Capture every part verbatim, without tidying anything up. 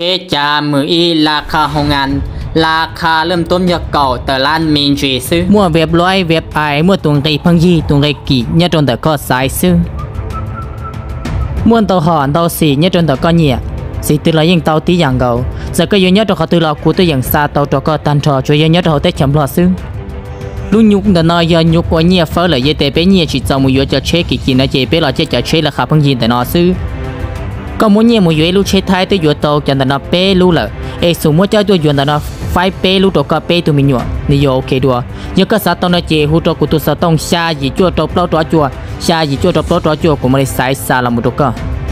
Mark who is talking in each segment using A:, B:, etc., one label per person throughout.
A: จามืออีราคาโรงงานราคาเริ่มต้นจากเก่าแต่ร้านมีนจีซื้อมั่วเว็บร้อยเว็บไอมั่วตรงไรพังยี่ตรงไรกี่เนี่ยจนแต่ก็สายซื้อมั่วตัวหอนตัวสีเนี่ยจนแต่ก็เนี่ยสีตัวเรายังตัวตีอย่างเก่าจะก็ยังเนี่ยตัวเขาตัวเรากูตัวอย่างซาตัวตัวก็ตันทอช่วยยังเนี่ยตัวเตะแชมป์รอซื้อลูกยุกแต่นอยยุกว่าเนี่ยเฟ้อเลยยี่เตะเป็นเนี่ยจีจอมวยจะเช็คกี่กินนะเจเป็นเราจะจะเช็คราคาพังยี่แต่นอซื้อก็มั่วเนี่ยมวยลูกเช็คไทยตัวอยู่ตัวจันทนาเป้รู้เลยเอสมมติเจ้าตัวอยู่แต่นอไฟเป้ลูกตัวก็เป้ตัวมีหนวดนี่โอเคด้วยยังก็สัตว์ตอนนั้นเจหูตัวกูตัวสัตว์ต้องชาหยีจั่วตัวเปล่าตัวจั่วชาหยีจั่วตัวเปล่าตัวจั่วกูไม่ได้สายซาลามุตัวก็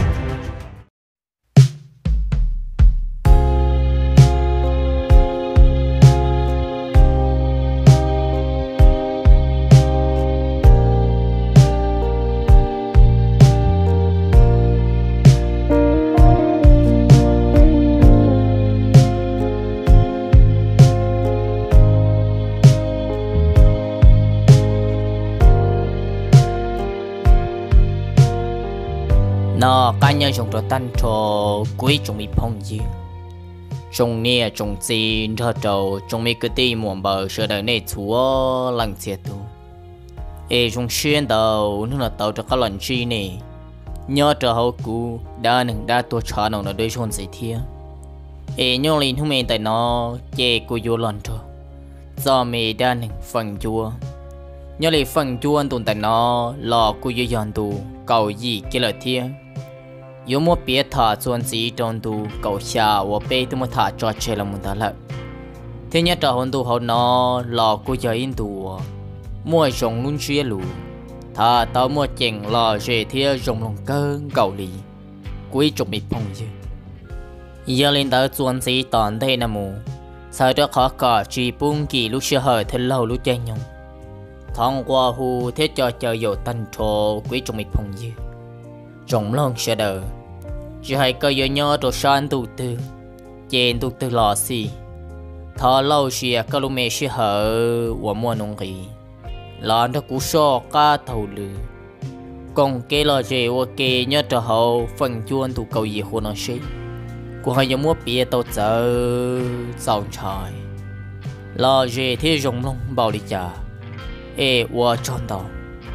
A: nó cá nhân trong đó tan trò cuối trong mi phong gì trong nia trong gì thợ trâu trong mi cứ ti muộn bờ sợ đời này chúa lăng chết tu ê trong xuyên đầu nó là tàu cho các lần chi này nhớ trở hậu cũ đa nâng đa tua chả nó là đôi chôn gì thia ê nhớ lên hôm nay tại nó chê cô vô lần trò do mì đa nâng phần chua nhớ lại phần chua tồn tại nó lò cô vô dọn tu cầu gì cái lời thia有么别他专职中度搞下我被他们他抓起来么的了，天天找很多好拿老古家印度，莫用论学路，他到莫见老学天用龙根搞理，贵重没朋友，一领导专职当地那么，才得考个基本记录学好天老路真用，通过户天就就有单错贵重没朋友。trong lòng sẽ đỡ chỉ hay có yêu nhau đồ san tụ tư trên tụ tư lò xì thọ lâu xìa có lúc mẹ sẽ hở của mua nông kỳ lòn đó cú so cá thầu lử còn cái lò dễ ok nhớ trở hậu phần chuôn tụ cầu gì hồ nó xí của hai giống mua bia tàu chở giàu trời lò dễ thế rồng long bảo đi chả ê qua tròn tàu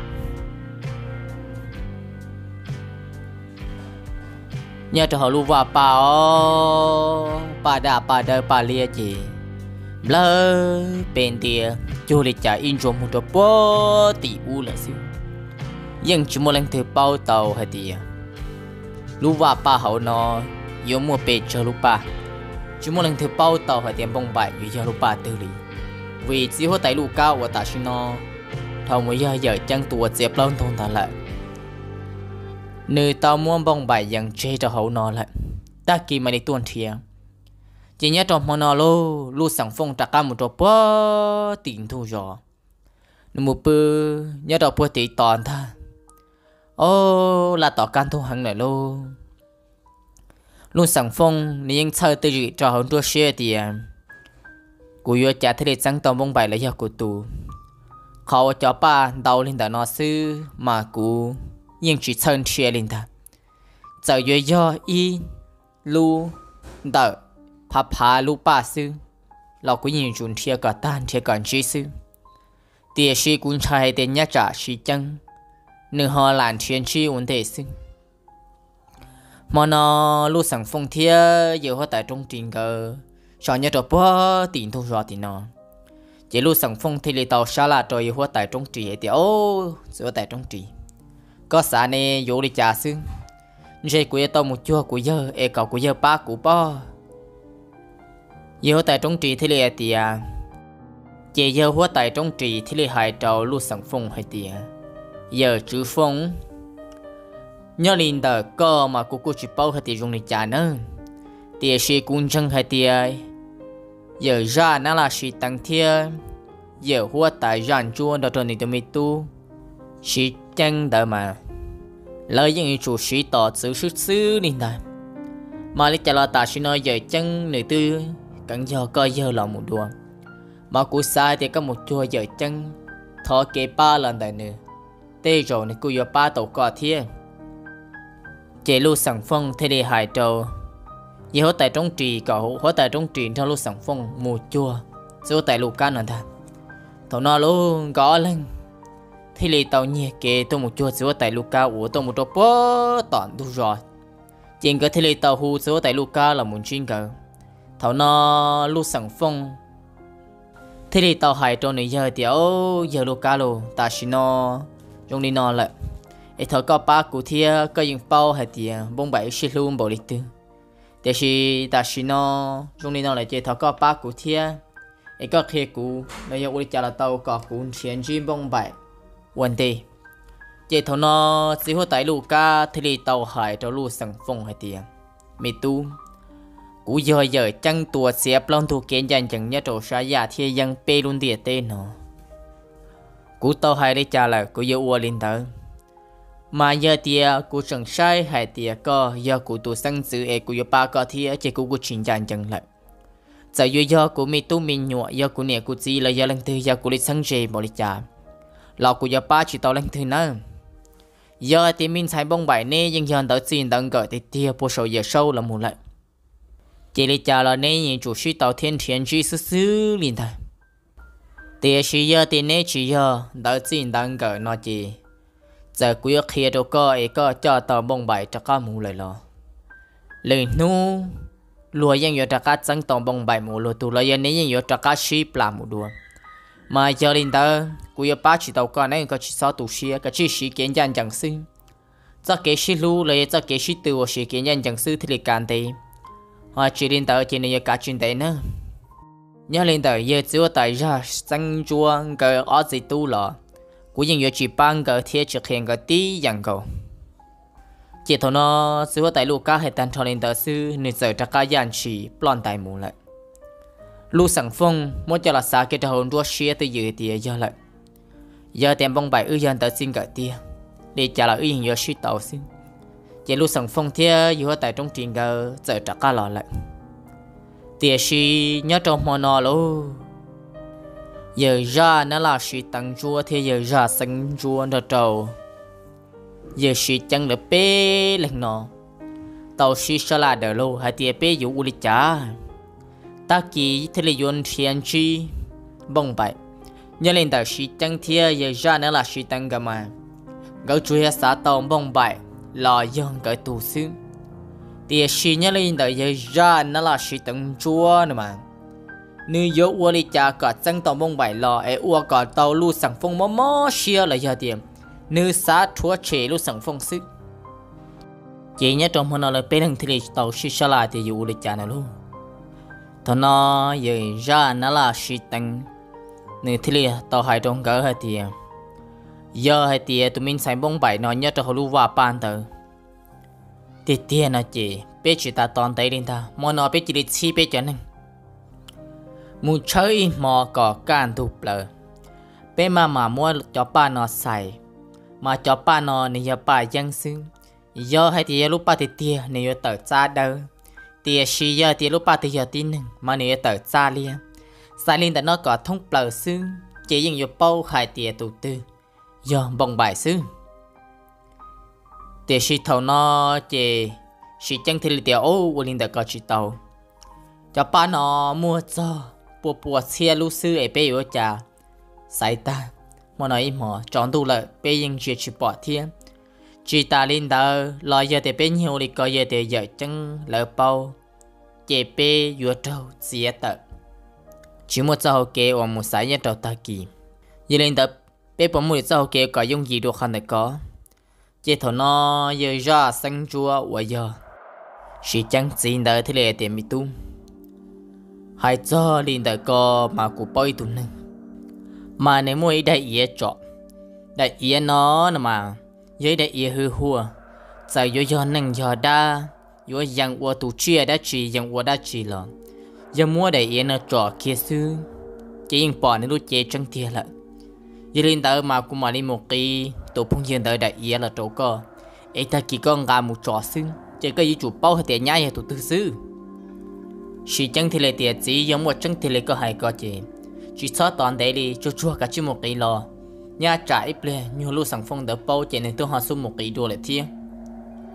A: nhớ cho họ lưu vào bà bà đã bà đời bà lia gì lỡ bên tia cho lịch trả in trong một bó tỷ u là siêu nhưng chỉ một lần thử bao tàu hay tia lưu vào bà hậu nó yếu mua bể cho lưu bà chỉ một lần thử bao tàu hay tiền bông bại vì cho lưu bà tư lý vì chỉ có tay lưu cao và ta xin nó thầu mới giờ giờ chẳng tua dẹp lâu thôn ta lại nơi tao muốn bông bài dần chơi cho hậu nó lại ta kỳ mà đi tuần thiệt chỉ nhớ trong món nó lô lô sẵn phong trả cả một trò bó tiền thu rồi nên một bữa nhớ đọc bữa tỷ toàn ta ô là tỏ can thu hẳn này lô lô sẵn phong nên chơi từ gì cho hậu tôi share tiền của yêu trả thế để trắng tao bông bài lấy cho của tù họ cho ba đầu lên đã nó sư mà của nhưng chỉ thân chia lên ta giờ yo yo y lu đỡ phá phá lu ba sưเราก็ยิงจุนเทียกับต้านเทียกันชีsưเตียชีกุนชายเตียนยาจ่าชีจังหนึ่งหอหลานเทียนชีอุ่นเตซึ่งมอนอลูสังฟงเทียเยอะแต่ตรงจริงก็ชอนยาตัวป้อตีนทุ่งรอตีนอเจลูสังฟงที่เลตเอาชาลาตัวเยอะแต่ตรงจีเตียโอ้เสือแต่ตรงจีcó xã này vô đi trà xương dây của tao một chua của giờ e cầu của giờ ba của po giờ tại trong trì thế này thì à chỉ giờ hóa tại trong trì thế này hai trâu lu sẵn phong hay thì giờ chữ phong nhớ linh tờ cơ mà của cô chỉ bao hay thì dùng đi trà nữa thì sẽ cũng chẳng hay thì giờ ra nó là sự tăng thiên giờ hóa tại ràn chua đó trên này tụi mình tu sĩ chân đợi mà lời những chủ sĩ tỏ sự sức xứ linh đài mà lý trả lời ta sẽ nói giờ chân người tư cần giờ coi giờ là một đùa mà cú sai thì có một chua giờ chân thọ kê ba lần đại nữa tê rồi này cú giờ ba tổ cọ thiên chế lưu sẵn phong thế để hại trâu giờ họ tại trong trì cậu họ tại trong trì theo lúc sẵn phong mù chua rồi tại lục can nữa ta thầu nó luôn có lên thì lì tàu nhẹ kê tôi một chua rồi tại lục ca của tôi một chỗ bó tọn đủ rồi chuyện cái thì lì tàu hù rồi tại lục ca là muốn chuyên cờ thầu nó lúc sẵn phong thì lì tàu hải trong này giờ thì ô giờ lục ca luôn ta xin nó trong đi nó lại ấy thầu có ba cụ thia có những bao hay thì bông bảy xí luôn bảo lịch tư để khi ta xin nó trong đi nó lại chơi thầu có ba cụ thia ấy có khi cụ bây giờ tôi trả là tàu có cụ tiền chim bông bảy vấn đề chơi thầu nó chỉ có tại lục ca thì lì tàu hải trong lục sẵn phong hay thì mì tu cú giờ giờ chẳng tua xếp lon thu kiến dành chẳng nhớ trổ xa giả thiên dân bê luôn địa tên nó cú tàu hải đi trả lời cú giờ ua lên tới mà giờ tia cú chẳng sai hay tia có giờ cú tu sang giữ e cú giờ ba có thia chỉ cú cú chỉnh dành chẳng lại giờ giờ giờ cú mi tu mi nhọ giờ cú nè cú chỉ là giờ lần thứ giờ cú đi sang dê bỏ đi trả lọ cú giờ ba chỉ tàu lần thứ nữa giờ thì mình sai bông bảy nè nhưng giờ tới xin đăng gửi thì tia bộ số giờ sâu là một lại chỉ lý trả là nên những chủ sĩ tàu thiên thiên chỉ sư sư liền thôi thì chỉ giờ thì nên chỉ giờ đợi xin đăng gửi nó chỉ giờ quý khi đâu có ấy có cho tàu bông bảy cho các mù lại lo lời nu lùa yang yo cho các dân tàu bông bảy mù lùa tụ lời yang nên yo cho các ship làm một đùa mà giờ liền đó quý ba chỉ tàu con này có chỉ sáu tụ xia cái chỉ sĩ kiến nhân chẳng sư cho cái sĩ lu lời cho cái sĩ từ sĩ kiến nhân chẳng sư thì can thì họ chỉ lên tờ chỉ nên cả chuyện đấy nữa nhớ lên tờ giờ chưa tại ra sang chua cái ở gì tu lọ của những người chỉ ban cái thiết thực hiện cái tí dạng cầu chỉ thằng nó chưa tại lục cá hay tan cho lên tờ sư nên giờ chắc cả dàn chỉ plan tài mù lại lục sẵn phong muốn cho là sao cái trò hồn đua xe từ giờ thì giờ lại giờ tiền bông bảy ư dân tờ xin cái tia để trả lại ư những người suy tàu xin chỉ lúc sẵn phong thia dù tại trong trình gờ giờ trả cả lọ lại tiệt sĩ nhớ trong mò nọ lô giờ ra nó là sĩ tăng chua thì giờ ra xanh chua nó trầu giờ sĩ chẳng được bê lần nọ tàu sĩ sẽ là đỡ lô hay tiệt bê dù u lịch trả ta kỳ thì là yun thiên chi bông bại nhớ lên tàu sĩ chẳng thia giờ ra nó là sĩ tăng gà mà gấu chui xã tàu bông bại lò dân cái tù xứ thì xí nhớ lên đời giờ ra nó là xí tận chua nữa mà nữ yếu ua đi cha cả chân tàu bông bảy lò ấy ua cả tàu lu sẵn phong mò mò xia là giờ tiền nữ sát thua chế lu sẵn phong sức chỉ nhớ trong hôm nào là bên thằng thì tàu xí xa lại thì yếu đi cha nào luôn thằng nó giờ ra nó là xí tận nữ thì tàu hai trong cỡ hai tiền giờ hay tiệt tụi mình xài bông bảy nó nhớ cho họ lưu vào ban tờ tiệt tiệt nó chỉ biết chỉ ta toàn tay lên ta mà nó biết chỉ đi chi biết cho nên muốn chơi mò cỏ can thụp lờ biết mà mà mua cho ba nó xài mà cho ba nó này giờ ba dân xưng giờ hay tiệt lúc ba tiệt tiệt này giờ tờ cha đâu tiệt xí giờ tiệt lúc ba tiệt giờ tin mà này giờ tờ cha liền xài lên ta nó có thông lờ xưng chỉ dùng giờ bao hai tiệt tụ tư giờ bông bài xứ để sĩ thầu nó chỉ sĩ chân thì tiểu ô của linh đã có chỉ tàu cho ba nó mua cho bùa bùa xe lưu sư ở bên ở cha sai ta mà nói mà chọn đủ lại bên những chuyện chỉ bỏ thiên chỉ ta linh đã lo giờ để bên nhiều thì có giờ để giờ chân lỡ bao chỉ bên vừa trâu xía tợ chỉ một giờ kê hoặc một sáng nhất đầu ta kỳ giờ linh đã bé bố mùi sau kia có dùng gì được không để có chỉ thằng nó giờ ra xanh chua và giờ chỉ chẳng xin đợi thế này để mi tu hai cho liền đợi có mà cụ bơi tu nè mà nếu mua đại ý chọn đại ý nó mà dưới đại ý hư hùa giờ giờ giờ nâng giờ đa giờ yang qua tu chia đã chỉ yang qua đã chỉ là giờ mua đại ý nó chọn kia xứ chỉ những bỏ nên lúc chế chẳng thiệt lại giờ lên tới mà cũng mà đi một cái tổ phong dân tới đại ý là chỗ co ấy ta chỉ có ngà một trò xưng chỉ có chủ bao hay tiền nhái hay tổ tư sư chỉ chẳng thì là tiền chỉ giống một chẳng thì là có hay có gì chỉ sót toàn đấy đi cho chua cả chỉ một cái lò nhà trại ple nhiều lúc sẵn phong đỡ bao chỉ nên tôi họ số một cái đua lại thiên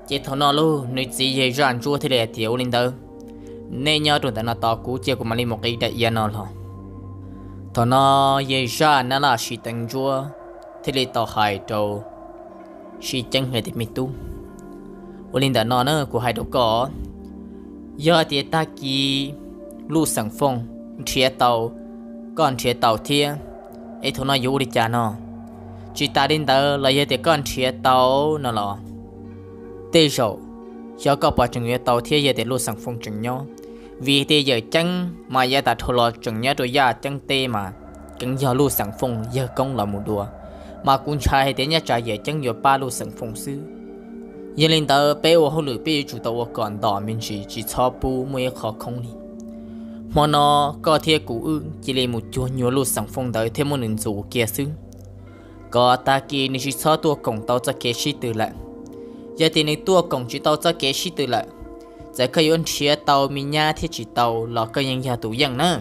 A: chỉ thằng nó luôn nơi chỉ về rán chua thì để tiểu lên đâu nên nhớ tụi nó to cú chia của mình đi một cái đại yên nó rồi thằng nó về rán nó là chỉ tăng chua thì để tao hai đầu chỉ chẳng hề thì mình tu lên đó nó nữa của hai đầu có giờ thì ta kỳ lu sẵn phong chia tàu con chia tàu thiên ấy thằng nó yêu đi cha nó chỉ ta đến đó là giờ thì con chia tàu nó là tê rồi giờ có bao nhiêu tàu thiên giờ thì lu sẵn phong chừng nhau vì thế giờ chẳng mà giờ ta thua lo chừng nhau rồi giờ chẳng tê mà chẳng giờ lu sẵn phong giờ công là một đùa mà cũng trai thì nhớ trai giờ chẳng giờ ba lu sẵn phong sư giờ lên đó bé ô hậu lửa bé chủ tàu còn đỏ mình chỉ chỉ cho bu mới khó không đi mà nó có thể cũ ư chỉ lấy một chuột nhiều lu sẵn phong tới thêm một nền dù kia xứ có ta kia nên chỉ cho tua cổng tàu cho kế sĩ từ lại giờ thì nên tua cổng chỉ tàu cho kế sĩ từ lại giờ cái yon chia tàu mình nha thì chỉ tàu là cái yang nhà tủ yang nữa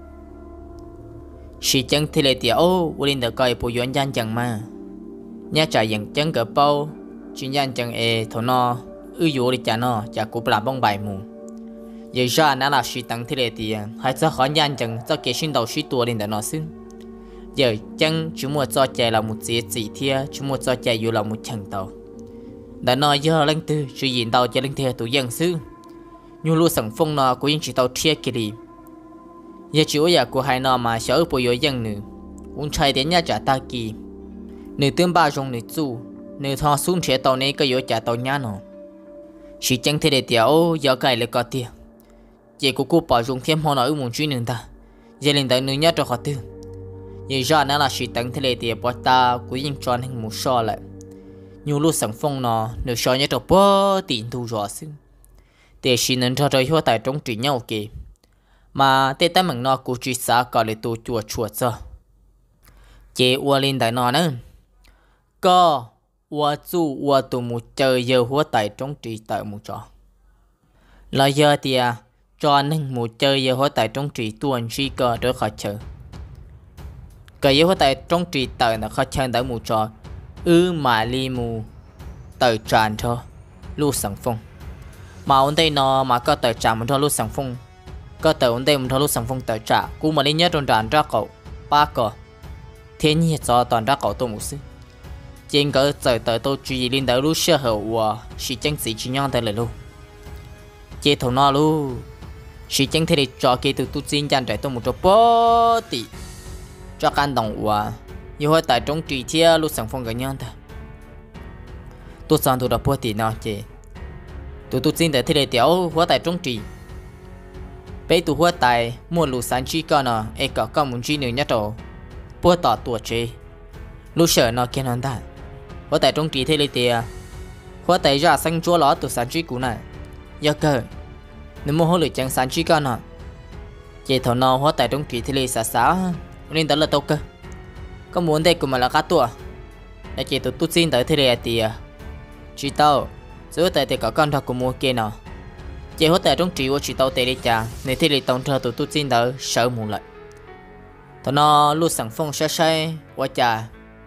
A: chỉ chẳng thì lấy tiền ô lên đó coi bộ yon gian chẳng mà nhà trả yang chẳng cỡ bao chuyên gian chẳng e thằng nó ư dụ đi trả nó trả cũng làm bông bài mù giờ ra nó là suy tăng thì lấy tiền hay cho khó gian chẳng cho kế sinh đầu suy tua lên đó nó xưng giờ chẳng chúng mua cho chạy là một gì gì thia chúng mua cho chạy dù là một chẳng tàu đã nói giờ lên từ suy diễn tàu cho lên theo tủ dân xứ nhưng luôn sẵn phong nó của những chỉ tàu thia kia đi giờ chủ nhà của hai nó mà sợ bộ yếu dân nữa cũng chạy đến nhà trả ta kỳ nữ tương ba trong nữ chu nữ thọ xuống chế tàu này có yếu trả tàu nhà nó chỉ chẳng thể để tiểu giờ cái lại có tiền chỉ của cô bảo dùng thêm họ nói muốn truy nữ ta giờ lên tới nữ nhà cho họ tư giờ ra nó là chỉ tăng thế để tiểu bỏ ta của những tròn hình một so lại nhưng lúc sẵn phong nó nữ so nhất cho bó tiền thu rõ xưng để chỉ nên cho trời hoa tại trong trị nhau kì mà tê ta mừng nó cũng chỉ xa có lấy tu chùa chùa cho chế ua lên tại nó nữa có ua chu ua tụ một trời giờ hoa tại trong trị tại một trò là giờ thì à cho nên một trời giờ hoa tại trong trị tuần chỉ có đỡ khỏi chờ cái giờ hoa tại trong trị tại là khỏi chờ đỡ một trò ư mà li mù tại tràn cho lúc sẵn phong mà ổn đây nó mà có tờ trả một thằng lúc sẵn phong có tờ ổn đây một thằng lúc sẵn phong tờ trả cú mà lên nhớ trong tràn ra cậu ba cờ thế nhiên cho toàn ra cậu tôi một xí trên cái tờ tờ tôi chỉ lên tới lúc sơ hở và chỉ chân sĩ chỉ nhon tới lời luôn chế thầu nó luôn chỉ chân thế để cho cái từ tu xin chăn trái tôi một chỗ bó tị cho can đồng và như hồi tại trong trì chia lúc sẵn phong cái nhon ta tôi sang tôi đã bó tị nào chế tụi tôi xin để thế để tiểu hóa tại trong trì bây tụi hóa tại mua lúa sản chi con à e cả con muốn chi nữa nhá trâu bữa tỏ tuổi chế lúc sợ nó kia nó ta hóa tại trong trì thế để tiền hóa tại ra xanh chúa ló tụi sản chi cũ này giờ cơ nếu mua hồ lửa chẳng sản chi con à chế thầu nó hóa tại trong trì thế để xả xả nên đó là tốt cơ có muốn đây của mà là cá tuổi để chế tụi tôi xin tới thế để tiền chỉ tao giữa tại thì có con thật của mua kia nào chỉ hốt tại trong trị của chị tao tệ đi chả nên thì tổng thờ tụi tôi xin đỡ sợ mù lại tao nó luôn sẵn phong say say qua chả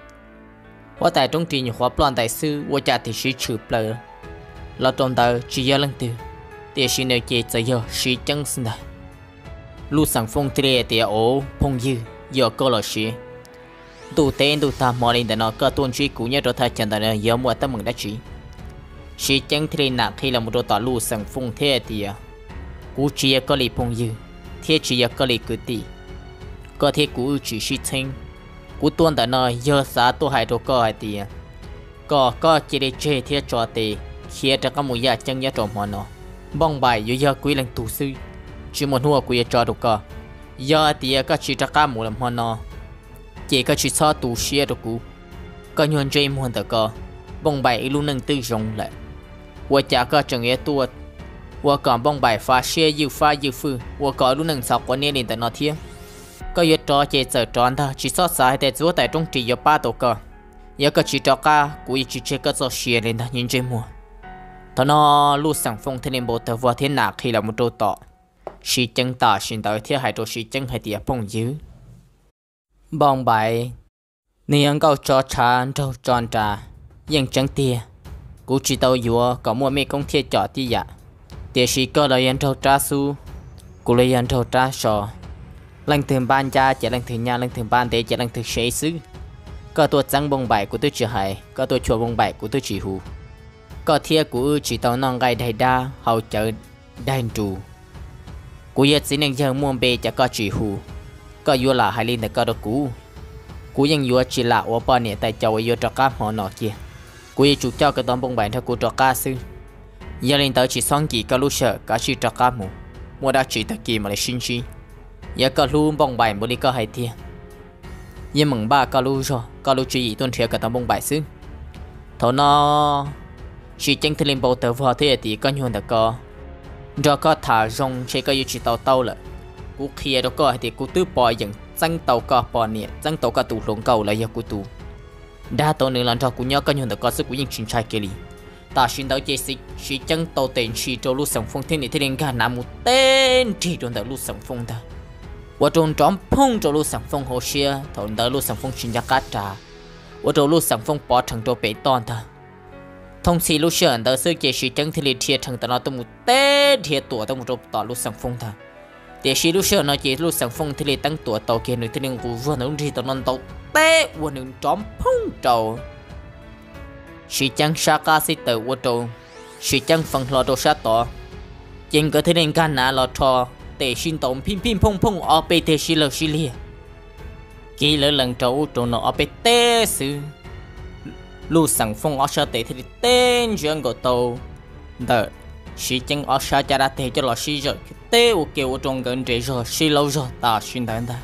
A: qua tại trong trị nhiều khóa plan đại sư qua chả thì sĩ chụp lời là trong tờ chỉ giờ lần từ thì sĩ nơi chế giờ giờ sĩ chân xin đại luôn sẵn phong thì thì ổ phong dư giờ câu là sĩ tụ tên tụ ta mò lên để nó cơ tuân truy cũ nhớ rồi thay chân tại nơi giờ mua tâm mừng đã chỉ chỉ chẳng thể nạp khi là một đồ tỏ lù sẵn phong thế thì cú chia có lì phong dư thế chỉ có lì cứ tì có thể cú chỉ suy thanh cú tuân tại nơi giờ xã tôi hay đồ có hay thì có có chỉ để chơi thế cho tì khi cho các mùi gia chân nhớ trộm họ nó bong bài dù giờ quý lần tù sư chỉ một hùa quý cho đồ có giờ thì có chỉ cho các mùi làm họ nó chỉ có chỉ cho tù xia đồ cú có nhuận chơi muốn tự có bong bài luôn nâng tư rộng lại我家个整个多，我讲帮白发些又发又富，我搞路能少过年龄的那天，个月找些走转的，只少啥的做在中只有八多个，一个只找个故意只这个做些人的人这么，他那路上风天连不得我天哪去了么多ต่อ，是真大现在天还都是真还点朋友，帮白，你ยัง够找查找转查，ยัง真点。 cú chỉ tàu dùa có mua mấy công thiết chọn tí dạ để sĩ có lời ăn trâu tra su cú lời ăn trâu tra sò lần thường ban cha chỉ lần thường nhà lần thường ban để chỉ lần thường chế xứ có tôi trắng bông bài của tôi chỉ hay có tôi chua bông bài của tôi chỉ hù có thiê của chỉ tàu non gai đầy đa hậu chợ đàn trù cú yết xin anh giờ mua bê cho có chỉ hù có vua là hai linh để có được cú cúยังvua chỉ là ở bên này tại châu vua cho cá họ nọ kia cú yết chủ cho cái tấm bông bài theo cú cho cá sư giờ linh tới chỉ xong kỳ có lúc sợ cả chỉ cho cá mù mua đã chỉ tới kỳ mà lại xin chi giờ có lúc bông bài mới đi có hai thiê giờ mừng ba có lúc rồi có lúc chỉ tuân theo cái tấm bông bài sư thọ nó chỉ chân thì linh bầu tờ vào thế thì có nhuận được có do có thả rong chỉ có chỉ tàu tàu là cú kia đó có thì cú tứ bò dần tăng tàu có bò nè tăng tàu có tụ lồng cầu là do cú tụ đa tàu nữa làm cho cú nhớ có nhuận được có sức cú những chuyện trai kia đi ta xin đầu chế sĩ chỉ chân tàu tiền chỉ cho lúc sòng phong thế này thế nên cả nam một tên chỉ trong đầu lúc sòng phong ta và trong trống phong cho lúc sòng phong hồ xia thầu đầu lúc sòng phong xin ra cát trà và trong lúc sòng phong bỏ thằng cho bể toàn ta thông sĩ lúc xưa đó sư chế sĩ chân thì liệt thiệt thằng ta nó tụi một tên thiệt tuổi tụi một trộm tỏ lúc sòng phong ta để sĩ lúc xưa nó chế lúc sòng phong thì liệt tăng tuổi tàu kia nữa thì nên cú vừa nó đi tàu non tàu té và nên trống phong trầu sĩ chân sa ca sĩ tử và trầu sĩ chân phần lò đồ sát tỏ trên cái thế nên can nã lò thò để xin tổng pin pin phong phong ở bên thế sĩ lợn sĩ lia kỳ lỡ lần trầu trầu nó ở bên té sư lúc sòng phong ở sao để thì tên chuyện của tàu đợi sĩ chân ở sao cho ra thế cho là sĩ rồi tế u kêu trong gần để rồi sĩ lâu rồi ta xin đến ta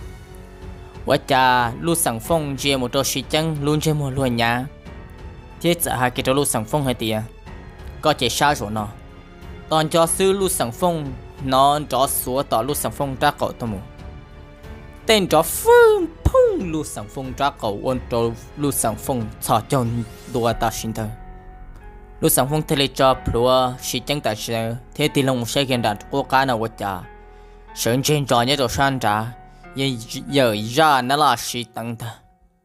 A: và cha lúc sòng phong chia một trò sĩ chân luôn chơi một luôn nhà thế giờ hai cái trò lúc sòng phong hay tiệt có chạy xa rồi nó toàn cho sư lúc sòng phong nó cho số tỏ lúc sòng phong ra cậu tao mù tên cho phương phong lúc sòng phong ra cậu ôn cho lúc sòng phong cho cho đùa ta xin thôi lúc sòng phong thế cho plua sĩ chân tại sao thế thì lòng sẽ hiện đạt cố cá nào vậy cha sơn trên trò nhớ đồ san trả giờ ra nó là sĩ tăng ta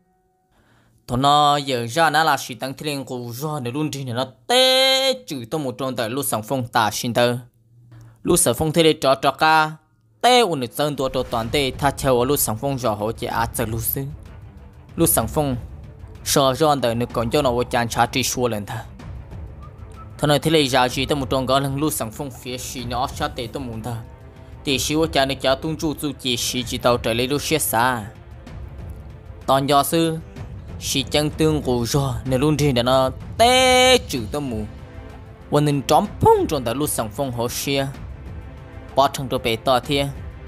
A: thôi nó giờ ra nó là sĩ tăng thế nên cô ra để luôn trên nó té chửi tôi một trong tại lúc sòng phong ta xin thôi lúc sòng phong thế cho cho cá té ôn được dânตัวtoàn tê tha theo lúc sòng phong rõ hỗ trợ ác giờ lúc xứ lúc sòng phong sợ ra đời được còn cho nó vô chán trả trị xua lên ta thôi nói thế này ra chỉ tôi một trong cái lần lúc sòng phong phía xí nó sát tê tôi muốn ta để xí vô chán được trả tung chu chu chỉ xí chỉ tàu trở lại lúc xếp xa toàn do sư xí chân tương của rồi nên luôn trên để nó té chữ tôi muốn và nên trống phong trong tại lúc sòng phong hỗ xia bỏ thằng tôi bể to thiên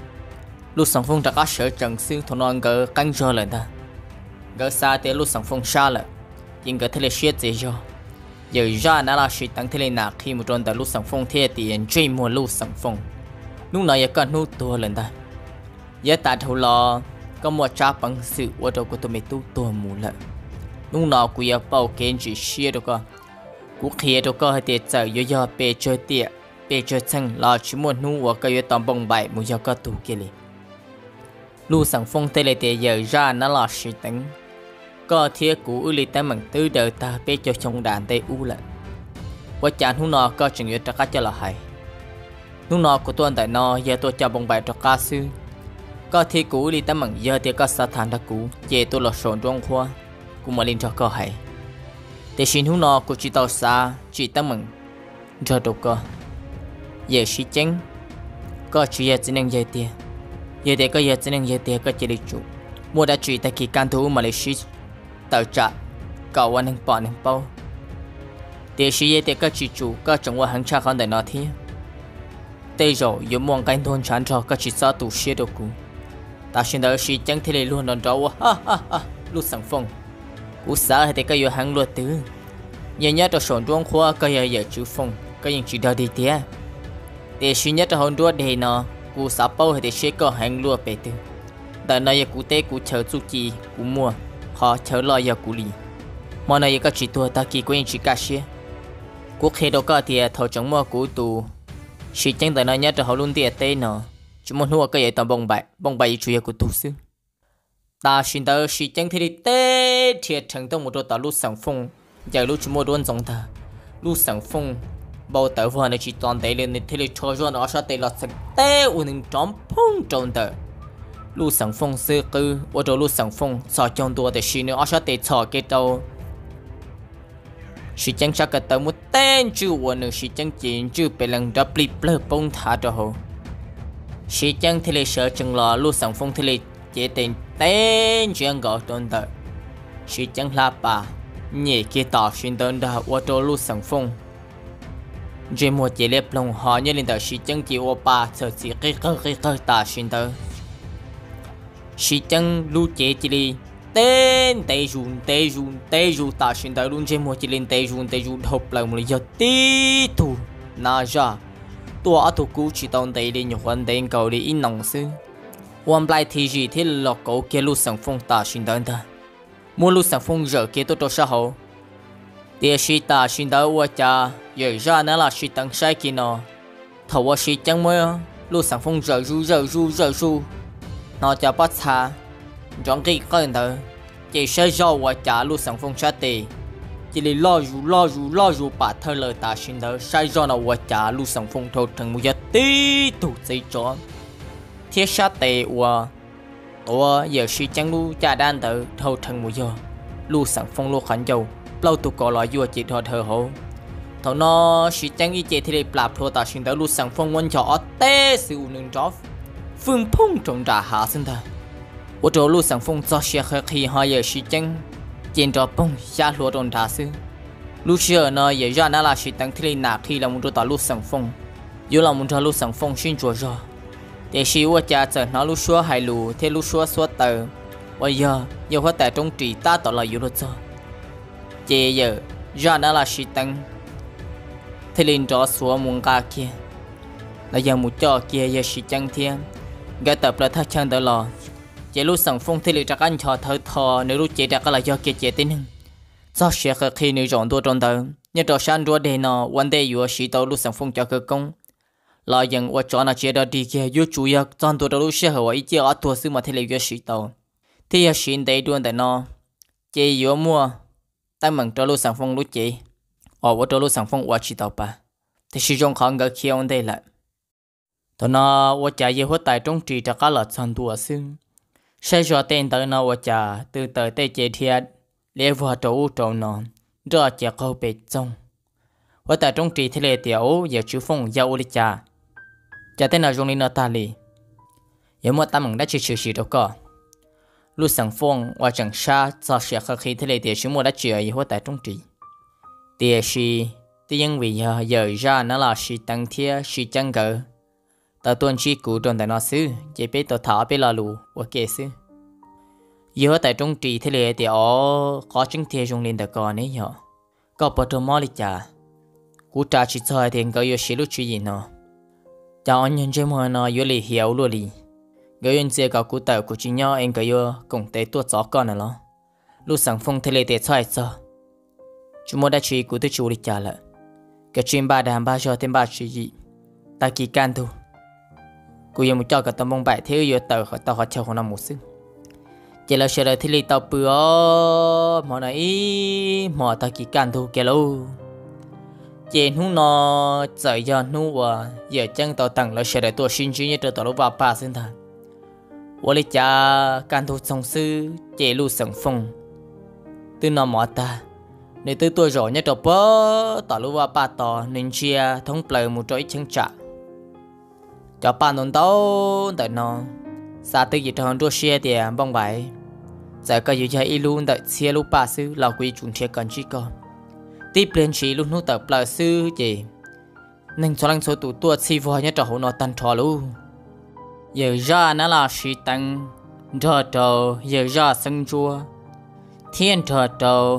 A: lúc sòng phong đã có sở trần sư thôi nói gỡ căng rồi lên ta gỡ xa tới lúc sòng phong xa lại nhưng gỡ thế là xếp gì rồi giờ ra nó là sự tăng thế này nạc khi một trong tại lúc sòng phong thế tiền truy mua lúc sòng phong lúc nào giờ còn nút tua lên ta giờ ta thâu lo có một cha bằng sự ở đâu của tôi mới tu tua mù lại lúc nào cũng giờ bao kiến chỉ xia đâu cơ cũng kia đâu cơ hay tiệt giờ giờ giờ bê chơi tiệt bê chơi chân là chỉ muốn nung ở cái tầm bông bảy muốn giờ có tụ kia liền lúc sòng phong thế này thì giờ ra nó là sự tăng có thiệt cũ ư li ta mừng tư đời ta bê cho trong đàn tây u lại và chán hú nọ có chừng cho cá cho là hay hú nọ của tôi tại nọ giờ tôi cho bông bài cho cá sư có thiệt cũ li ta mừng giờ thì có sa thản đã cũ về tôi là sồn trong khoa cũng mà lên cho có hay để xin hú nọ của chị tàu xa chị ta mừng cho đâu có giờ xí chén có chị giờ chỉ nên giờ tiền giờ thì có giờ chỉ nên giờ tiền có chỉ đi chủ mua đã chị tại kỳ can thu Malaysia tàu trả cậu anh bỏ anh bao để sĩ để các chị chủ các trong hàng cha con để nói thế đây rồi nếu muốn cái thôn chán cho các chị sao tụ xia được cũ ta xin đợi sĩ chẳng thể luôn đòn trâu ha ha ha lúc sáng phong cú xã hay để cái giờ hàng luật tứ nhớ nhớ cho sổn trong khoa cái giờ giờ chữ phong cái những chị đợi đi thế để sĩ nhớ cho hồn đua để nó cú xã bao hay để sĩ có hàng luật bể tứ tại này cú tê cú chờ chú chi cú mua họ chờ lo giờ cú lì mà này các chị tua ta kỳ quen chị cả xia cú khi đâu có thì thầu chẳng mua cú tù chị chẳng tại này nhớ cho họ luôn tiệt tê nó chỉ muốn mua cái gì tầm bông bại bông bại chủ yếu của tù sư ta xin tao chị chẳng thì tê thiệt thằng tao một đôi tao lúc sáng phong giờ lúc chúng mua đốn giống ta lu sang phong bao tờ vừa này chỉ toàn tệ lên thì lấy cho cho nó sẽ tệ là sạch tệ u nên trống phong tròn tờ lu sang phong sơ cư ô tô lu sang phong so trong tua để xin nữa sẽ tệ cho cái đầu sĩ chẳng chắc cái tờ một tên chữ u nữa sĩ chẳng chỉ chữ bị lần đập lip lơ bông thả cho hồ sĩ chẳng thì lấy sợ chừng lò lu sang phong thì lấy chế tên tên chuyện gọi tròn tờ sĩ chẳng là bà nhẹ kia tỏ xin đơn đã ô tô lu sang phong chỉ một chế lép lòng họ như linh tờ sĩ chẳng chỉ ô ba sợ chỉ cái cái cái cái tả xin tờ sĩ chẳng lu chế chỉ đi tên tây run tây run tây run tả xin tờ luôn chỉ một chỉ linh tây run tây run hộp lại một lý do tí tu na ra tua ở tu cũ chỉ tông tây đi nhiều hơn tây cầu đi in nòng sư quan lại thì gì thế lọ cổ kia lu sang phong tả xin tờ ta mua lu sang phong giờ kia tôi cho sao hậu địa sĩ tả xin tờ qua cha giờ ra nó là sĩ tăng sai kia nó thầu qua sĩ chẳng mới lu sang phong giờ ru giờ ru giờ ru nó cho bắt xa chọn cái con thở chỉ sẽ do qua cha lu sang phong sát tì chỉ li lo ru lo ru lo ru bà thơ lời tả xin tờ sai do nó qua cha lu sang phong thôi thằng một giờ tí tụ dây chó thiết sát tì qua tôi giờ sĩ chẳng lu cha đan tờ thôi thằng một giờ lu sang phong lu khẩn dầu lâu tụ có loại vua chỉ thọ thờ hộ thằng nó sĩ chẳng ý chế thì để bạp thua ta xin tới lu sang phong quân cho té sự nương chó phương phong trồng trà hạ sinh ta ô tô lu sang phong cho xe khởi khi họ giờ sĩ chẳng trên trò bông xa lúa trồng trà sư lu xưa nó giờ ra nó là sĩ tăng thì nạp khi là muốn ta lu sang phong dù là muốn cho lu sang phong xin chùa rồi để sĩ ô cha chờ nó lu xua hai lù thế lu xua xua tờ bây giờ giờ hóa tại trong trì ta tỏ là yếu được cho chế giờ ra nó là sĩ tăng thì lên cho số muốn ca kia là giờ một trò kia giờ sĩ chẳng thiên cái tập là thắt chân đỡ lò chế lúc sang phong thì lấy chắc anh cho thở thò nếu lúc chế chắc là do kia chế tin do sẽ khi nếu chọn tôi trong tờ nhưng trò sang đua đề nó vấn đề yếu sĩ tàu lúc sang phong cho cơ công là dần qua cho nó chế đó đi kia yếu chủ yếu chọn tôi lúc sẽ hỏi ý chế ở tôi xứ mà thì lấy yếu sĩ tàu thì giờ sĩ đấy đuôn tại nó chế yếu mua tay mừng cho lúc sang phong lúc chế ở vô cho lúc sang phong qua chỉ tàu ba thì sử dụng khó ngờ khi ông đây lại thôi nó vô trả yêu hốt tại trong trì cho các lợt sản đùa xương sẽ cho tên tới nó vô trả từ tới tây chế thiệt lẽ vừa trâu trâu nó rồi chỉ câu bể trong vô tại trong trì thì lệ tiểu giờ chú phong giao đi trả trả tên là dùng đi nó ta lì giờ mua tay mừng đã chỉ chịu chịu đâu có lúc sang phong qua chẳng xa cho sẽ khi thì lệ tiểu chú mua đã chịu yêu hốt tại trong trì địa sĩ thì因为giờ giờ ra nó là sĩ tăng thiết sĩ chẳng gỡ tao tuân chỉ cụ trong tại nó xứ chỉ biết tao thả biết là lù và kể xứ giờ tại trong trì thì lệ thì ở có chứng thiệt trong liên đặc có này nhở có bắt đầu mò đi chả cú trả chỉ cho thì người yêu sĩ lúc chuyện gì nó chào anh nhân chơi mà nó yêu lì hiểu luôn lì người yêu chơi cả cú tàu của chị nhau anh người yêu cùng tới tuột gió con này nó lúc sáng phong thì lệ thì cho cho chúng tôi đã chỉ của tôi chủ đi trả lại cái chuyện ba đàn ba giờ thêm ba chuyện gì ta kỳ can thu cô yêu một cho cả tấm bông bại thiếu yêu tờ khỏi tao khỏi chờ khoảng năm một xíu chỉ là sợ đợi thì li tao bữa mà này mà ta kỳ can thu kia lâu chỉ hung nó trời giờ nu và giờ chân tao tặng là sợ đợi tôi xin chữ như trời tao lúc vào ba xin thà tôi lấy cha can thu song sư chỉ lu sòng phong từ nó mỏ ta để từ tôi rồi nhất trong bữa tao lúc vào ba tao nên chia thống lời một chỗ ít chân trả cho ba nón tao tại nó xa từ gì trong đua xe thì bông bài giờ có gì chơi luôn tại xe lúc ba sư là quý chuẩn thiệt cần chỉ có tiếp lên chỉ luôn nút tập là sư gì nên cho anh số tụ tua si voi nhất trong hồ nó tan trò luôn giờ ra nó là sĩ tăng trò trò giờ ra sân chua thiên trò trò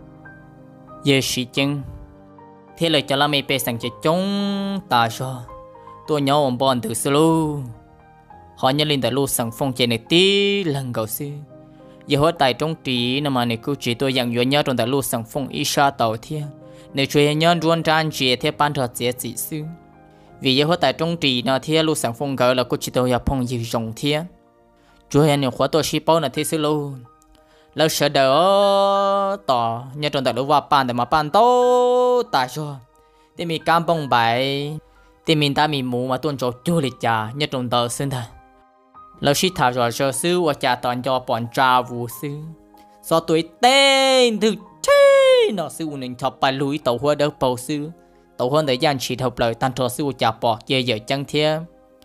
A: giờ sĩ chân thế là cho là mấy bé sang chơi chống ta cho tôi nhớ ông bọn từ xưa luôn họ nhớ lên tại lúc sang phong chơi này tí lần đầu xưa giờ họ tại trong trí nằm mà này cứ chỉ tôi dặn nhớ trong tại lúc sang phong ít xa tàu thiên nếu chơi nhớ luôn trang trí theo ban thật dễ chỉ xưa vì giờ họ tại trong trí nó thiên lúc sang phong gọi là cứ chỉ tôi nhập phong gì rộng thiên chúa anh nhiều khóa tôi ship bao là thế xưa luôn lâu sợ đỡ tỏ nhớ trong tại lúc vào bàn để mà bàn to ta cho thì mình cam bông bài thì mình ta mình mù mà tuân cho du lịch cha nhất trong tờ sinh thật lão sĩ thảo rồi cho sư và cha toàn cho bọn trà vũ sư do tuổi tên thực thế nó sư nên cho bài lùi tàu hoa đỡ bầu sư tàu hoa để dàn chỉ hợp lời tan cho sư và cha bỏ kia giờ chẳng thế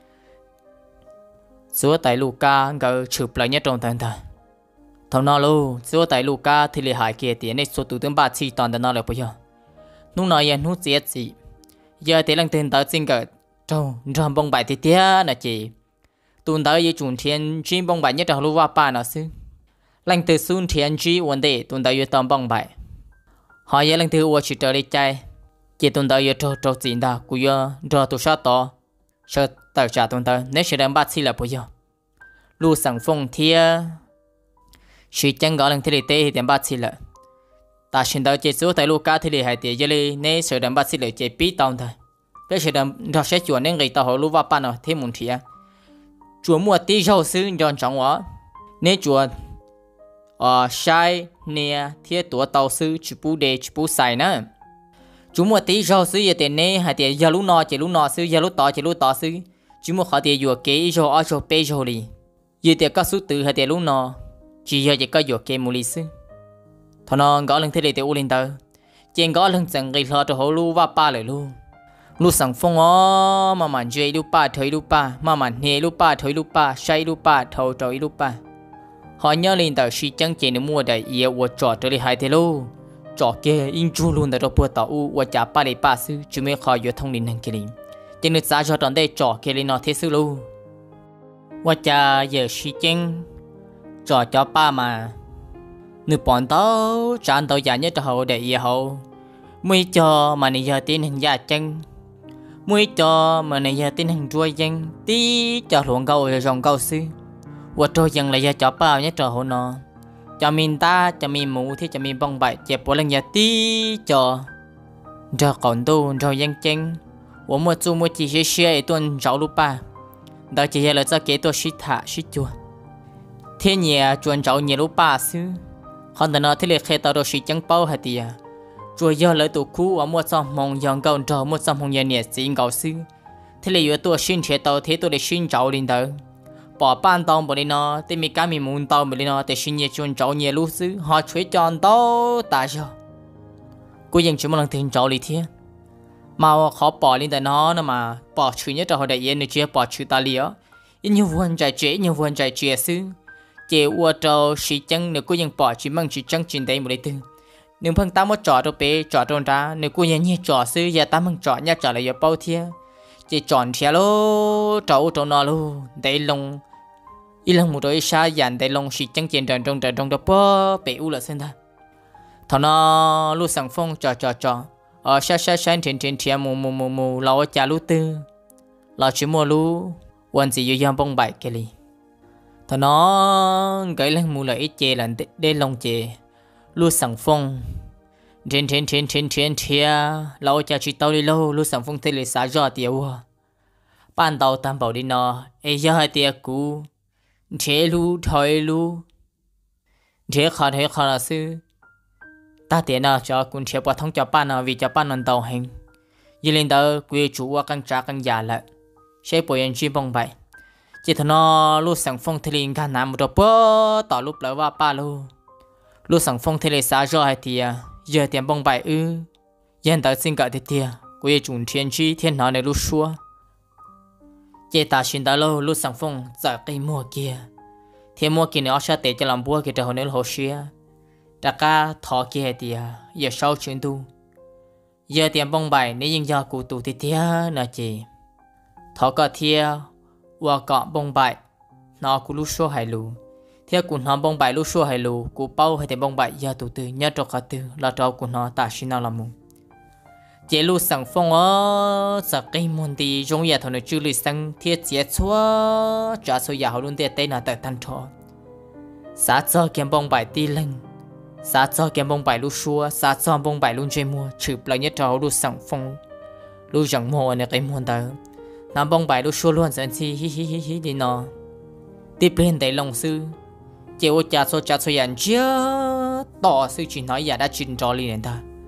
A: sư tại Luca ngờ chụp lại nhất trong tờ thật thằng nó luôn sư tại Luca thì lại hại kia tiền này số tụ tương ba chi toàn nó là bây giờ lúc nói giờ lúc chết gì giờ thì lần tiền tới xin cỡ trâu trâu bông bài thì tiếc là chị tuần tới giờ chuẩn thiên chuyên bông bài nhất là lúc qua ba nó xứ lần từ xuân thiên chi vấn đề tuần tới giờ tóm bông bài họ giờ lần từ qua chỉ trở đi chơi chỉ tuần tới giờ trâu trâu gì đó cũng giờ trâu tụ sát to sợ tới trả tuần tới nếu sẽ đem ba chi là bây giờ lu sẵn phong thiê chỉ chẳng gọi lần thì để tê thì đem ba chi là ta xin tới chế số tại Luca thì để hai tiền giờ đi nên sự đảm bảo sẽ lợi chế bí tông thôi cái sự đảm bảo sẽ chuẩn nên người ta họ lúc vào ban nào thêm một thiệt chuẩn mua tí rau xứ cho chọn quá nên chuẩn ờ sai nè thiết tổ tàu xứ chụp bút để chụp bút xài nữa chuẩn mua tí rau xứ giờ tiền nên hai tiền giờ lúc nọ chỉ lúc nọ xứ giờ lúc tỏ chỉ lúc tỏ xứ chuẩn mua họ tiền vừa kế rau ở rau bê rau đi giờ tiền các số từ hai tiền lúc nọ chỉ giờ chỉ có vừa kế một lý xứ thằng nó gọi lần thế này thì u linh tơ, trên gọi lần chẳng gây lo cho họ lu và ba lại luôn, lu sẵn phong ó mà màn chơi lu ba thấy lu ba, mà màn nghe lu ba thấy lu ba, say lu ba thâu trời lu ba, họ nhớ linh tơ si chẳng chỉ nó mua đầy yêu và trò trở lại hai thế lu, trò kia in chu luôn tại đó bữa tàu u và trả ba để ba sư, chúng mình khỏi vô thông linh hàng kia linh, trên nước giá cho đón đây trò kia linh nó thế sư lu, và trả giờ si chẳng trò cho ba mà nữ bọn tao chán tao giả nhất hậu để yêu hậu mới cho mà này giờ tin hình giả chân mới cho mà này giờ tin hình đuôi chân tí cho luồng câu rồi dòng câu sư và trôi dần là giờ cho bao nhất trò hậu nó cho mình ta cho mình mù thì cho mình bông bại chẹp của lần giờ tí cho cho còn tu cho dân chân và một chú một chỉ sẽ share tuần cháu lúc ba đó chỉ là cho kế tôi shit thả shit chua thiên nhà chuẩn cháu nhiều lúc ba sư hắn đã nói thế là khi tao đồ sĩ chẳng bao hạt tiền, rồi giờ lấy tụ cũ ở một trong mong dòng cầu trò một trong mong nhà nhiệt xin cầu sư, thế là giờ tôi xin chế tao thế tôi để xin cháu lên tới, bỏ ban tao bỏ đi nó, thế mình cá mình muốn tao bỏ đi nó để xin nhiệt chuẩn cháu nhiệt lúc sư, họ chuối chọn tao tại sao? Cô dành chỉ một lần tiền cháu đi thế, mà khó bỏ lên tới nó nữa mà bỏ chữ nhất cho họ đại yên được chưa bỏ chữ ta liễu, ít nhiều vườn trái chế nhiều vườn trái chế sư. Chị ua trâu sĩ chân nếu côยังbỏ chỉ mang chỉ chân trên đây một đấy từ nếu phân ta một trò đâu bé trò tròn ra nếu côยังnhẹ trò sư giờ ta mang trò nhẹ trò lại giờ bao thia chị tròn thia lô trâu trâu nọ lô đây lông ít lần một đôi xa dàn đây lông sĩ chân trên tròn trong tròn trong đó bơ bé u là xem ta thằng nó lu sẵn phong trò trò trò ở xa xa xa trên trên thia mù mù mù mù lâu cha lu tư lâu chỉ mua lu quan gì yêu bông bài kia li thằng nó gãy lên mù lợi chè là để lông chè lu sẵn phong trên trên trên trên trên thia lâu cha chỉ tao đi lâu lu sẵn phong thế là xả gió tiêu ban đầu tam bảo đi nó ấy giờ hai tia cũ chế lu thôi lu chế khó thế khó là sư ta tiền nào cho cũng chế bỏ thông cho ban nào vì cho ban non tàu hành như lên đó quê chủ và căn trả căn giả lại sẽ bồi anh chuyên bông bài chỉ thằng nó lúc sẵn phong thì liền gan nằm một bữa tỏ lúc lỡ vào ba lô lúc sẵn phong thì liền xả rồi hay thì giờ tiền bông bài ư hiện tại xin gọi thì tiền quê chủ thiên chi thiên nói này lúc xua chỉ ta xin đã lâu lúc sẵn phong giờ cây mua kia thiên mua kia nó sẽ tệ cho làm bùa kia trở hồi nếu hồ xia đã cả thọ kia thì giờ sau chuyện tu giờ tiền bông bài nếu những giờ cụ tụ thì tiền là chỉ thọ cả thiên và cọ bông bài nó cũng lúc số hai lù theo của nó bông bài lúc số hai lù của bao hay thì bông bài giờ tụ từ nhớ cho cả từ là trâu của nó ta xin nào làm mù chế lu sẵn phong ở sợ cây môn thì trong nhà thằng nó chưa lịch sang thiết chế chúa trả số nhà họ luôn tiền tên là tại thành thọ xã cho kiếm bông bài ti lên xã cho kiếm bông bài lúc xua xã cho bông bài luôn chơi mua chụp lại nhất trâu lu sẵn phong lu chẳng mua này cái môn đó nằm bông bài lúc xua luôn dẫn chi hi hi hi hi đi nó tiếp lên tại lòng sư chế ô cha số cha số nhà chưa tỏ sư chỉ nói nhà đã chuyện trò liền ta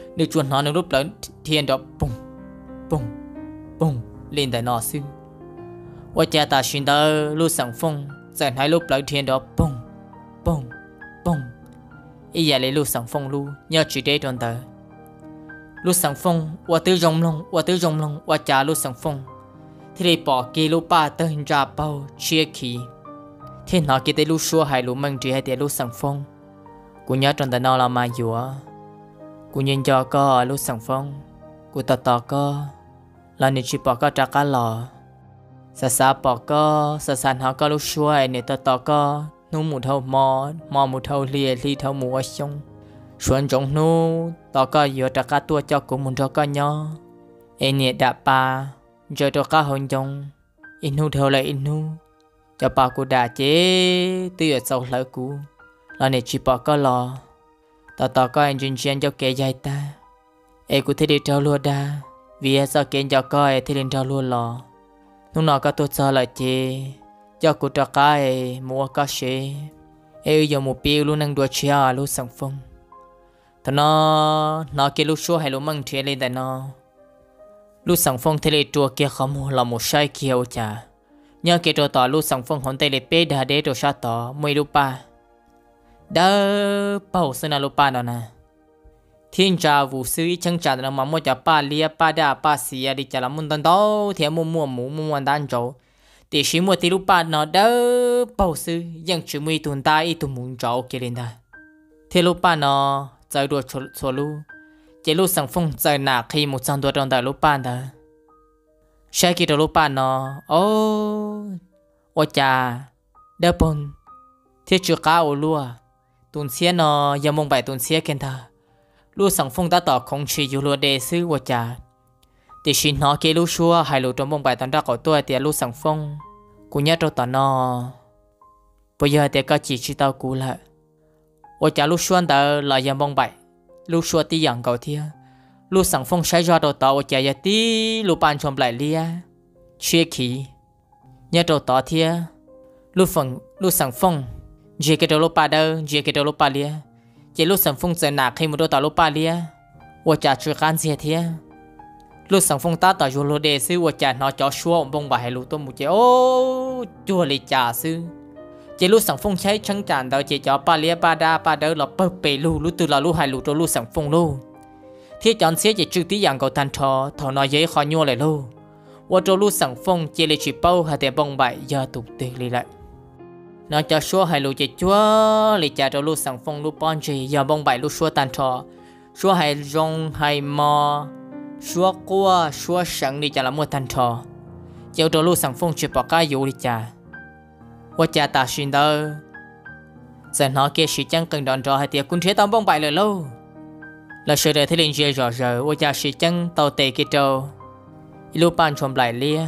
A: được chuẩn nó được lúc lớn thiên đó bùng bùng bùng lên tại nó sư và cha ta xin đỡ lúc sẵn phong dần hai lúc lớn thiên đó bùng bùng bùng ý giờ lấy lúc sẵn phong lu nhớ chỉ để tròn tờ lúc sẵn phong và tư rong long và tư rong long và cha lúc sẵn phong thì để bỏ kia lúc ba tờ hình ra bao chia khí thế nó kia tới lúc xua hai lúc mang chỉ hai tiền lúc sẵn phong cô nhớ tròn tờ nó là mà dùa cô nhìn cho có lúc sẵn phong cô tờ tờ có là nị chỉ bỏ có trả cá lò sa sa bỏ có sa sa họ có lúc xua hai nị tờ tờ có nu một thâu mò mò một thâu lìa li thâu mù ở sông xuân trong nu tờ có vừa trả cá tua cho cô muốn cho có nhỏ em nị đã ba giờ cho cá hôn trong in nu thâu lại in nu cho bà cô đã chế từ ở sau lỡ cô là nị chỉ bỏ có lò tao tao có anh chuyên chuyên cho kẻ dài ta em cũng thấy đi trao luôn đa vì sao kẻ cho coi thì lên trao luôn lò lúc nào có tôi sao lại chê cho cô cho cái mua có xe em giờ một bill luôn năng đua chia luôn sẵn phong thằng nó nó kia lúc số hay lúc mang chuyện lên tại nó lúc sẵn phong thì lên chùa kia không là một sai kia ô chà nhớ kia trò tỏ lúc sẵn phong hòn tay lên bê đà đế trò sát tỏ mười lúc ba đỡ bảo xin là lúc ba đó nè thiên trà vũ sư chẳng trả được mà mua cho ba lia ba đa ba xì đi trả làm muốn tận đó thì mua mua mũ mua mua đan trâu thì chỉ mua thì lúc ba nó đỡ bảo sư nhưng chỉ mua tuần ta ít tuần muốn trâu kia lên ta thì lúc ba nó chơi đùa cho cho lu chỉ lúc sẵn phong chơi nạc khi một trăm đô trong đời lúc ba đó sai kia lúc ba nó ô ô cha đỡ bồn thì chưa cá ô lúa tuần xưa nó giờ mong bài tuần xưa khen ta lúc sẵn phong đã tỏ không chỉ dù lúa đề sư ô cha thì xin nó kia lúc xưa hai lúc trong mong bài tận ra của tôi thì lúc sẵn phong cũng nhớ trong tỏ nó bây giờ thì có chỉ chỉ tao cũ lại ô cha lúc xưa ta là giờ mong bài lúc xưa tí dạng cầu thia lúc sẵn phong sai ra đầu tàu ô cha giờ tí lúc ban chồng lại lia chia khí nhớ đầu tàu thia lúc phần lúc sẵn phong chỉ cái đầu lúc ba đâu chỉ cái đầu lúc ba lia chỉ lúc sẵn phong giờ nạc khi một đôi tàu lúc ba lia ô cha chưa can gì thia lúc sẵn phong ta tàu dù lô đề sư ô cha nó cho xua ông bông bài lúc tôi một chế ô chua lì cha sư chỉ lúc sẵn phong cháy trắng tràn đâu chỉ cho ba lia ba đa ba đâu là bơ bể lu lúc từ là lu hai lu cho lu sẵn phong lu thì chọn xế chỉ chữ tí dạng cầu thành trò thọ nói giấy khó nhua lại lu ô cho lu sẵn phong chỉ là chỉ bao hai tiền bông bài giờ tục từ lì lại nó cho xua hai lu chỉ chúa lì cha cho lu sẵn phong lu bon chỉ giờ bông bài lu xua tan trò xua hai rong hai mò xua qua xua sẵn đi cha là mua tan trò chiều cho lu sẵn phong chỉ bỏ cái dụ đi cha ô cha ta xin đâu giờ nó kia chỉ chẳng cần đòn trò hai tiệc cũng chế tao bông bài lời lâu là sự đời thế liền dễ rõ rờ ô cha chỉ chẳng tao tệ cái trâu lúc ban chồng lại lia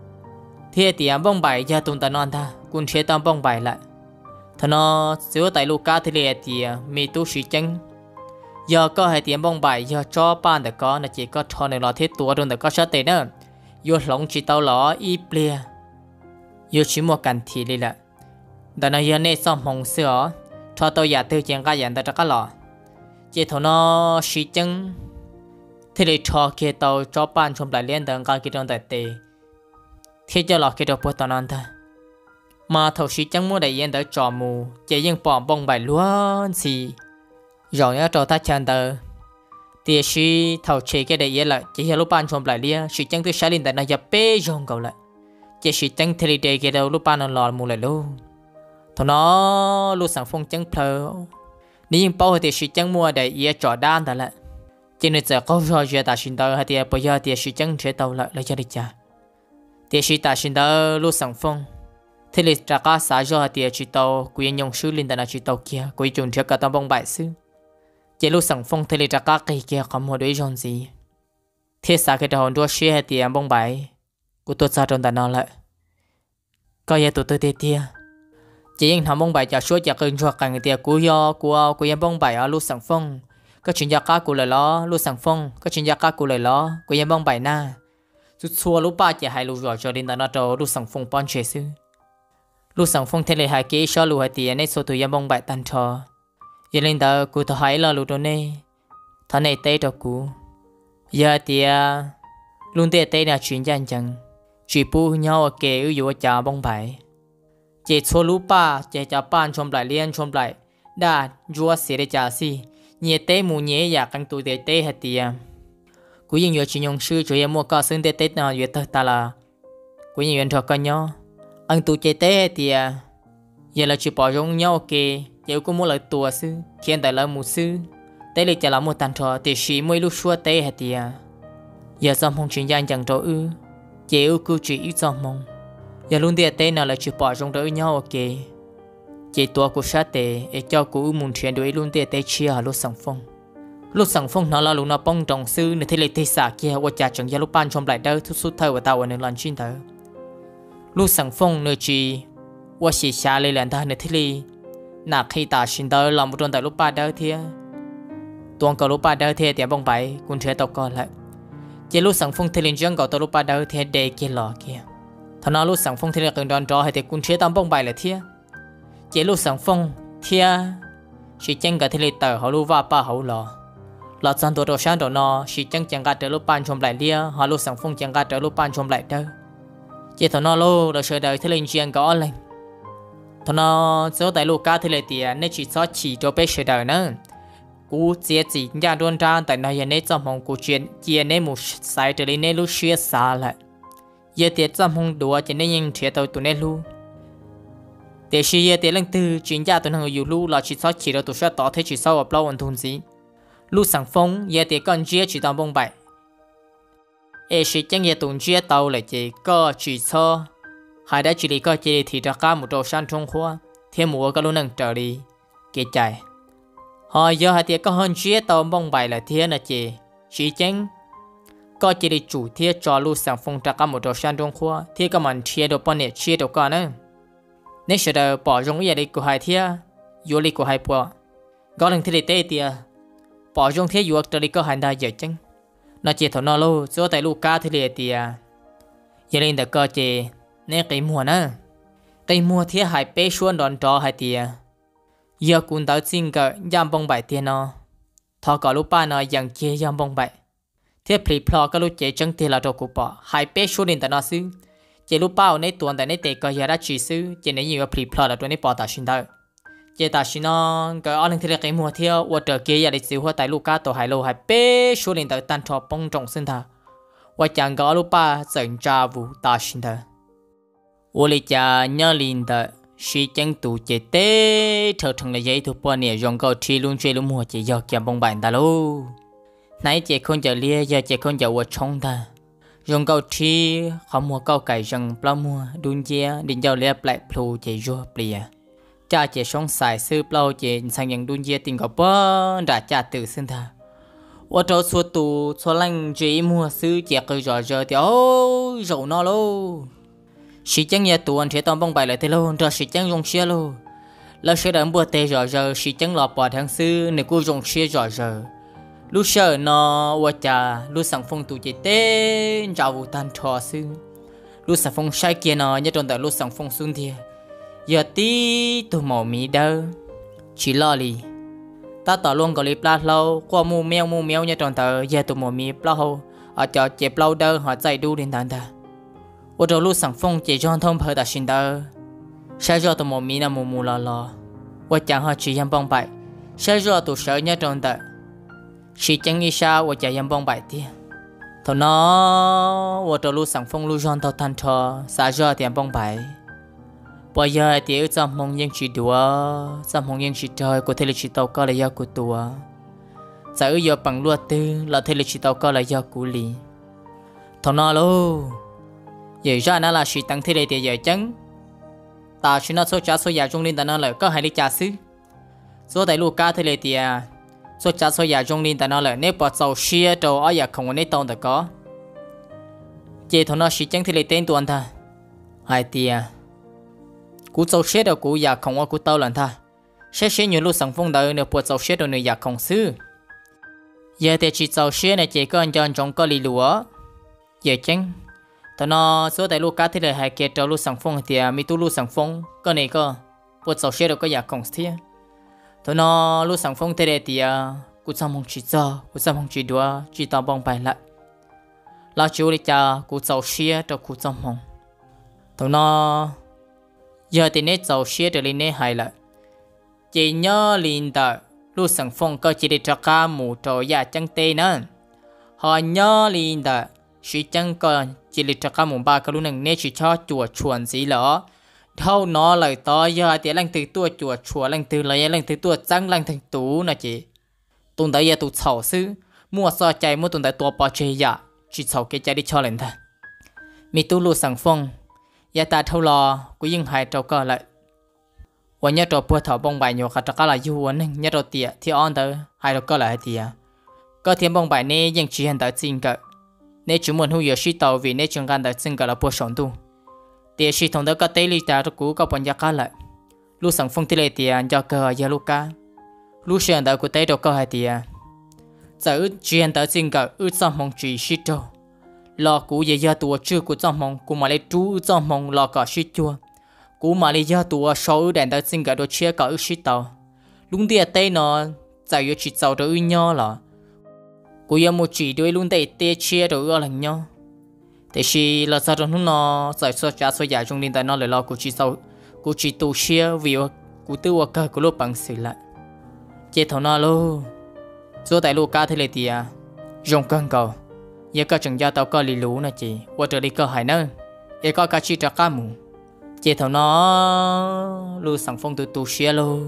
A: thì tiệm bông bài giờ tung ta non ta cũng chế tao bông bài lại thằng nó giữa tại lúc cá thì lia tiệm mi tu chỉ chẳng giờ có hai tiệm bông bài giờ cho ban được có là chỉ có cho này là thiết tua rồi được có sát tệ nữa vô lỏng chỉ tao lỏ ít lia yêu chỉ một cảnh thì đi lại, đó là giờ này xong mong sữa, cho tôi giả tư chuyện cái gì đó cho cái lọ, chỉ thằng nó xí chân, thì để cho kia tàu cho ban chồng lại liên đằng cái kia trong đại tề, thì cho lọ kia được bớt tao non ta, mà thầu xí chân mua đại yên đỡ trò mù, chỉ riêng bỏ bông bài luôn xì, rồi nhớ cho ta chân tờ, thì xí thầu chế cái đại yên lại, chỉ hiểu lúc ban chồng lại liên, xí chân tôi sai liên đằng này giờ bê rong cầu lại. chỉ chỉ trắng thì để cái đầu lúc ban nó lọt mù lại luôn, thằng nó lúc sáng phong trắng phơ, nếu bao thì chỉ trắng mua để ia trò đan đó lại, chỉ nên giờ có rồi giờ ta xin tao hay thì bây giờ thì chỉ trắng sẽ tàu lại lại cho đi cha, thì chỉ ta xin tao lúc sáng phong, thì lịch trả cả xã rồi thì chỉ tàu quý nhân sư linh đàn chỉ tàu kia quý chuẩn theo cả tàu bông bại sư, chỉ lúc sáng phong thì lịch trả cả cái kia không mua đối gì gì, thì xã cái đầu đua xe thì em bông bại của tôi sao trong đàn nó lại coi như tụi tôi tiệt tiệt chỉ những thằng bông bài cho suốt cho cơn ruột càng tiệt của do của của em bông bài ở lúc sáng phong các chuyện gia cá của lời lo lúc sáng phong các chuyện gia cá của lời lo của em bông bài na chút xua lúc ba chỉ hai lúc rồi cho đến đàn nó trâu lúc sáng phong bon chế sư lúc sáng phong thế này hai kỹ số lúc hai tiền này số tụi em bông bài tan trò giờ lên đó của tôi thấy là lúc đó này thằng này tê đâu cũ giờ thì luôn tê tê là chuyện chân chân chỉ bu nhau kể ưu dụ cha bông bài chỉ số lú ba chỉ cha ban chôm lại liên chôm lại đã vua sẽ để cha si nhẹ tê mù nhẹ ya căng tụi tê tê hết tiệt cú yên chuyện nhung sư chủ em mua cá sưng tê tê nào vậy ta là cú yên thọ con nhau ăn tụi tê tê hết tiệt giờ là chỉ bỏ rong nhau kề giờ cũng mua lại tua sư hiện tại là một sư tê lịch chỉ là một tàn thọ để xí mấy lúc xua tê hết tiệt giờ xong không chuyện gian chẳng trâu ư chỉ ưu cứ chỉ ít xong mong giờ luôn tê tê nào là chỉ bỏ rong đỡ nhau kề chỉ tua của sát tê để cho cú muốn chuyện đuổi luôn tê tê chia lúc sòng phong lúc sòng phong nó là lúc nó bông trồng sư nên thế lịch tê xả kia qua trả chẳng giờ lúc ban trong lại đâu thút sút thâu và tao ở nơi lần chuyên thở lúc sòng phong nơi chỉว่าสีชาเลยแหละท่านในที่ลีนักให้ตาชินเตอร์ลำบนแต่ลูกป้าเดอเทียตัวกับลูกป้าเดอเทียเตียบงไปกุนเทียตกก่อนละเจลูกสังฟงเทลินจังกับตัวลูกป้าเดอเทียเดกิหล่อเกียท่านลูกสังฟงเทลินกันดอนจอให้เด็กกุนเทียตามบงไปเลยเทียเจลูกสังฟงเทียสีจังกับเทลินเตอร์เขาลูกว่าป้าเขาหล่อหล่อจันตัวโดชันโดนอสีจังจังกับเตอร์ลูกป้านชมไหลเลียเขาลูกสังฟงจังกับเตอร์ลูกป้านชมไหลเดอเจท่านลูกเราเชื่อเดอเทลินจังกับอะไรthằng nó số tại lục cá thì lại tiền nên chỉ số chỉ cho bé sửa đời nữa cú chia chỉ nhà đôn ra tại nơi này trong phòng cú chuyện chia nên một sai trở lên nên lúc xưa xa lại giờ tiền trong phòng đùa chỉ nên những chuyện tàu tụi nên lu để xưa giờ tiền lần tư chuyện nhà tụi nóอยู่lu là chỉ số chỉ được tụi sẽ tỏ thế chỉ số ở bao ổn thùng gì lu sáng phong giờ tiền con chia chỉ tao bông bại ê sĩ chẳng giờ tụi chia tàu lại chỉ có chỉ số hai đã chỉ lý có chỉ thì ra cả một đồ san trung khoa thêm một cái luôn nâng trở đi kể chạy họ giờ hai tiệt có hơn chia tàu bông bài là thiên là chỉ chỉ chăng có chỉ lý chủ thiết cho lưu sản phong ra cả một đồ san trung khoa thiết có mình chia đồ bao nhiêu chia đồ con nữa nếu sẽ được bỏ rong cái gì của hai thiết vô lý của hai bộ có lần thì tê tiệt bỏ rong thiết vô trở đi có hai đại giờ chăng nó chỉ thằng nó luôn số tại lưu cá thì tiệt giờ lên được có chỉ nên cái mùa nè cái mùa thì hai bé xuân đón trò hai tia giờ cũng đã xin cái giam bông bảy tiền nó thọ cả lúc ba nó dần chia giam bông bảy thế phì phò cái lúc chế chân thì là đồ cụ bỏ hai bé xuân đến tại nó xứ chế lúc bao này tuần tại này tệ cái giờ đã chỉ xứ chế này nhiều phì phò là tuần này bỏ ta xin đâu chế ta xin nó cái anh em thì là cái mùa thì ở trời kia giờ để xíu hoa tại lúc cá tổ hai lô hai bé xuân đến tại tan trò bông trồng sinh thà và chẳng có lúc ba dẫn ra vụ ta xin thà我哩家娘领的是将杜姐的，头成了一头半年，让个吃luôn chơi luôn mua chỉ要kiếm bông bàn ta lô. Nãy chị không chờ lia, giờ chị không chờ vợ chồng ta. Rằng câu chi không mua câu cải rằng bao mua đun chia, định giao lia lại plu chị vô bìa. Cha chị sống xài sư bao chị sang những đun chia tình có bơ, đã cha tự xin ta. Ở chỗ số tù số lăng chị mua sư chị cười rõ rõ thì ôi rượu nó lô. Sĩ chẳng nhà tụ anh sẽ tóm bông bài lại thế luôn, rồi sĩ chẳng dùng xe luôn. Là sẽ đợi bữa tê rồi rồi, sĩ chẳng lọt bỏ tháng sư, nếu cô dùng xe rồi rồi. Lúc sợ nó, ua chà, lúc sáng phong tụ chế tê, chào vụ tan trò sư. Lúc sáng phong sai kia nó, nhớ tròn tại lúc sáng phong xuống thìa. Giờ tí tụ màu mì đâu. Chỉ lo lì. Ta tỏ luôn có lý plát lâu, qua mù mèo mù mèo nhớ tròn tại giờ tụ màu mì plát hô. Ở cho chế plát đâu, họ chạy đu đến tàn ta. 我走路上风这种通跑到新的，晒热的莫名的木木啦啦，我讲好去阳光白，晒热都十年中的，时间一下我在阳光白的，头呢我走路上风路上到探车，晒热的阳光白，bây giờ tiểu trong mong những chuyện đùa, trong mong những chuyện trời của thế lực chỉ tàu có là do của tua, giờ giờ bằng luật tư là thế lực chỉ tàu có là do của lì, thằng nào luôn. Giờ ra nó là sự tăng thế này thì giờ chăng ta chỉ nó số trả số nhà trong liên ta nó là có hai lý trả xứ số đại lục cá thế này thì số trả số nhà trong liên ta nó là nếu bỏ dầu xia đồ ở nhà không có nên tông được có chỉ thằng nó sự chăng thế này tên tuần ta hai thì cú dầu xia đồ cú nhà không có cú tao lần ta sẽ sẽ nhiều lúc sáng phong đời nếu bỏ dầu xia đồ người nhà không xứ giờ thì chỉ dầu xia này chỉ có anh chọn trong có lì lúa giờ chăng tao nó số tại lúc cá thì là hai kia trâu lúc sáng phong thì mi tu lúc sáng phong cái này cơ, bữa sau xe được có nhà công ty, tao nó lúc sáng phong thì là thì cú xong mong chỉ cho cú xong mong chỉ đua chỉ tao bông bài lại là chú đi cha cú giàu xia cho cú xong mong tụi nó giờ thì nét giàu xia trở lên nét hay lại chỉ nhớ liền tờ lúc sẵn phong có chỉ để cho cá mù trò ya chẳng tê nữa họ nhớ liền tờ chỉ chẳng có chỉ để cho cá mù ba cái lúc này nét chỉ cho chùa chuồn gì lỡ thâu nó lời to giờ thì lăng từ tua chùa chùa lăng từ lời lăng từ tua trắng lăng thành tú nè chị tuần tới giờ tụ xảo sư mua so chạy mua tuần tới tua bỏ chơi ya chỉ xảo cái chạy đi cho lên thôi mi tu lu sẵn phong ya ta thâu lo cũng nhưng hai trâu co lạiวันนี้ตัวปวดท้องบงใบอยู่ค่ะจะก็เลยอยู่วันนึงเนี่ยตัวเตี้ยที่อ่อนเตอให้เราก็เลยเตี้ยก็เทียมบงใบนี้ยังชี้เห็นแต่จริงก็เนี่ยจุดมันหูอยู่ชีตัววิเนี่ยจึงกันแต่จริงก็เราปวดสองตัวเตี้ยชีทงเตอก็เตลิตาตัวกูก็ปัญญาก็เลยลูกสังฟงที่เลยเตี้ยจะเกิดยาลูกกาลูกเสียงเตอกูเตตัวก็ให้เตี้ยจะอึดชี้เห็นแต่จริงก็อึดสมองจีชีตัวรอกูเยอะๆตัวชื่อกูสมองกูมาเลยจู้สมองรอก็ชีตัวcú mà lý do tụi số đèn tới xin cả đồ chia cả ước shit tàu luôn đi tây nó giải quyết chỉ giàu đồ nhau là cú yêu một chỉ đôi luôn tây tây chia đồ ước lần nhau thế thì là sao trong nó giải số trả số giải trong liên tại nó lại lo cú chỉ giàu cú chỉ tụ chia vì cú tư hoặc cả cú lúc bằng sự lại chế thầu nó luôn số tại lúc cá thế này thì à dùng cân cầu giờ các trường gia tàu có lì lú nè chị qua trở đi cơ hải nữa giờ có cả chi trả cá mù chế thầu nó lu sẵn phong từ tu xia lu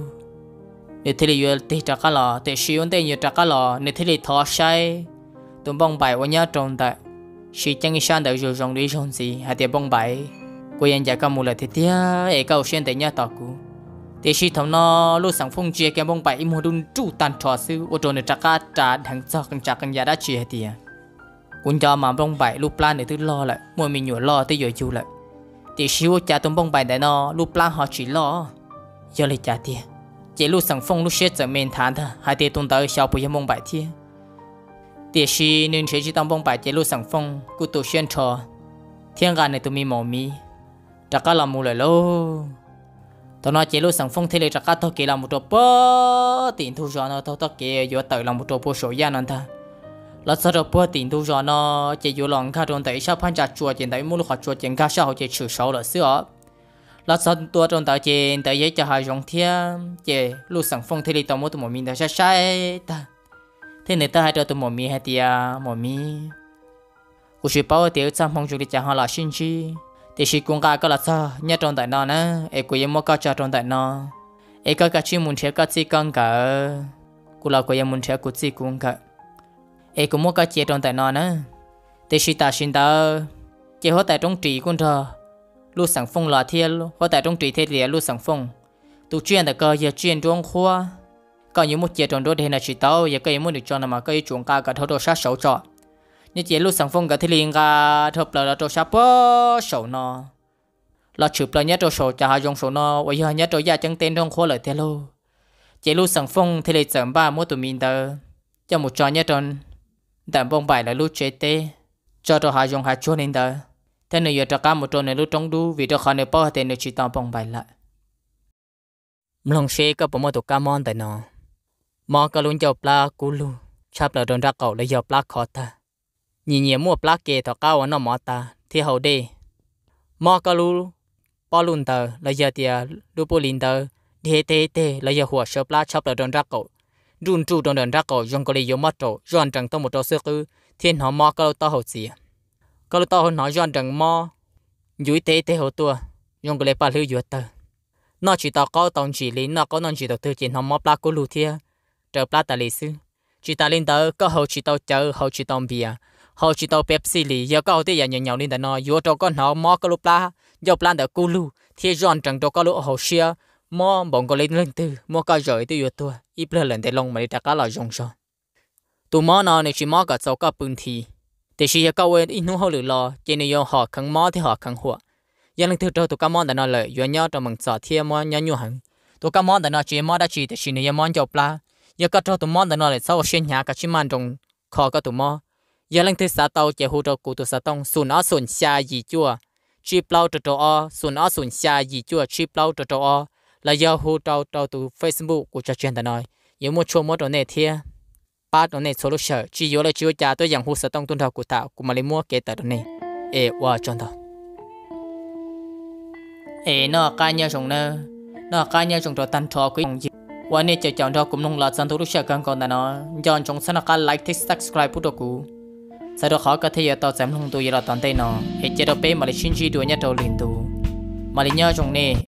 A: để thế là để trả cá lò để sử dụng để nhiều trả cá lò để thế là thọ say tụi bông bài của nhau trồng tại sử chẳng cái sản được rồi dùng đi dùng gì hay để bông bài của anh giải cả một lần thì tiếc ấy câu xuyên để nhau tọt cũ để sử thầu nó lu sẵn phong chia cái bông bài im hồ đun trụ tan trò sư ở trong để trả cá trả thằng cho thằng trả thằng giá đã chia tiền cũng cho mà bông bài lu plan để thứ lo lại mua mình nhổ lo tới rồi chu lại thì siêu cha tụm bông bài đại nó lúc plan họ chỉ lo giờ lấy trả tiền chỉ lúc sẵn phong lúc xét giờ mình thán thôi hai tiền tuần tới sau buổi bông bài thiê thì si nên sẽ chỉ tụm bông bài chỉ lúc sẵn phong cứ tổ xuyên trò thiên gan này tụi mình mò mi chắc cả làm một lời lô tụi nó chỉ lúc sẵn phong thì lấy chắc cả thôi kỹ làm một trò bơ tiền thu cho nó thôi thôi kỹ vừa tự làm một trò bơ sổ gia nó thôi là sau đó bữa tiền thu cho nó chỉ có lòng khá trong tại sao phán trả chùa tiền tại mua lúc họ chùa tiền khá sao chỉ trừ sáu là xưa là sau tua trong tại tiền tại giấy cho hai dòng thiên chỉ lúc sẵn phong thì đi tàu mua tụi mình đã sai sai ta thế nên ta hai đứa tụi mình hay tia mình cô chỉ bảo tiêu trăm phong chụp đi trả họ là xin chi thì chỉ cũng cả cái là sao nhớ trong tại nó nè em cũng em mua cá cho trong tại nó em có cả chuyên muốn chơi cá chi con cả cô là cô em muốn chơi cô chi cũng cả em cũng mua cá chia trong tại nó nữa để chỉ ta xin ta chỉ họ tại trong trì con thờ lúc sẵn phong là thiên họ tại trong trì thế thì lúc sẵn phong tụ chuyên tại cơ giờ chuyên trong khoa có những một chia trong đó thì là chỉ tao giờ cái muốn được cho mà cái chuồng cá cả thâu đồ sát sầu trọ như chỉ lúc sẵn phong cả thì liền cả thâu là đồ sát bó sầu nó là chụp là nhất đồ sầu trả hai dòng sầu nó bây giờ nhất đồ gia chẳng tên trong khoa lợi thế luôn chỉ lúc sẵn phong thì lại sớm ba mỗi tụi mình tờ cho một trò nhất trong đàn bông bài là lúc chế tê cho tôi hai dòng hai chỗ nên đó thế này giờ cho cả một chỗ này lúc trong đu vì tôi khó nên bao tiền được chỉ tao bông bài lại lòng xe có bộ mô tổ cá mòn tại nó mò cả luôn cho pla cú lu chắp là đồn ra cậu lấy giờ pla khó ta nhìn nhiều mua pla kê thọ cao nó mò ta thì hậu đi mò cả lu bao luôn tờ lấy giờ tia lu bô linh tờ thế thế thế lấy giờหัว sơ pla chắp là đồn ra cậu run trụ trong đền rác cổ dùng cái liều mất rồi doan trăng tao một trò sơ cứ thiên họ mò cái tao hậu gì cái tao họ nói doan trăng mò dưới tế tế hậu tua dùng cái liều ba lưu dưới tờ nó chỉ tao có tao chỉ lính nó có non chỉ tao từ trên họ mò pla cô lù thia chờ pla ta lì sư chỉ ta lên tờ có hậu chỉ tao chờ hậu chỉ tao bia hậu chỉ tao pepsi lì giờ có hậu tế nhà nhau lên tờ nó dưới trâu con họ mò cái lù pla giờ pla tờ cô lù thia doan trăng trâu cái lù hậu xia mò bọn cái lên lên từ mò cái rồi từ dưới tua ít lần lần để lòng mà đi đặt cá là dùng sao tụi mò nó này chỉ mò cả sáu cái bún thì để chỉ câu ấy ít nung hậu lửa lò chỉ này do họ khăng mò thì họ khăng hụa giờ lần thứ tụi cá mò đã nói lời do nhau trong mừng sọ thiên mò nhau nhau hẳn tụi cá mò đã nói chỉ mò đã chỉ để chỉ này mò chọc la giờ các tụi mò đã nói là sau xuyên nhà các chim ăn trong kho các tụi mò giờ lần thứ sáu tàu chỉ hỗ trợ cụ tụi sáu tông sùn ở sùn xa gì chua chip lau cho cho o sùn ở sùn xa gì chua chip lau cho cho o là giờ hỗ trợ tàu từ Facebook của cha chuyên đã nói giờ mua chua mua đồ này thia ba đó này số lúc sợ chỉ yếu là chưa trả tôi dạng hồ sơ tông tuân thọ của tạo của mà lấy mua kế tờ đó này ê qua chọn thọ ê nó cá nhau trong nơ nó cá nhau trong đó tan thọ quý gìวันนี้จะจองทอกุมนงลาจันทุรุชกันก่อนนะเนาะจอนจงสนักการไลค์ที่ subscribe พุทธกูสะดวกขอก็ที่จะต่อแสมลงตัวยาตอนเต้นเนาะเอเจโดเป้มาเลชินจีตัวเนี่ยตัวลินตูมาเลเนียจงเนี่ย